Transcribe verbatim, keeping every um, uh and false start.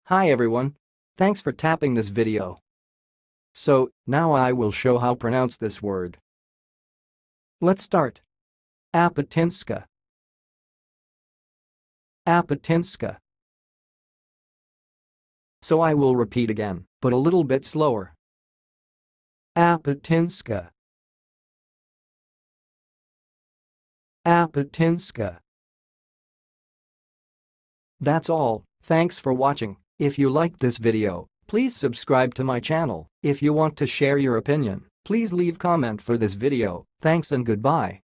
Hi everyone. Thanks for tapping this video. So, now I will show how pronounce this word. Let's start. Apatinska. Apatinska. So I will repeat again, but a little bit slower. Apatinska. Apatinska. That's all. Thanks for watching. If you liked this video, please subscribe to my channel. If you want to share your opinion, please leave comment for this video. Thanks and goodbye.